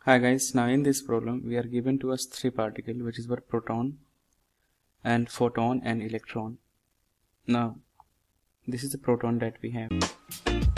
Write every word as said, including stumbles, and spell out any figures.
Hi guys, now in this problem we are given to us three particles, which is what proton and photon and electron. Now this is the proton that we have.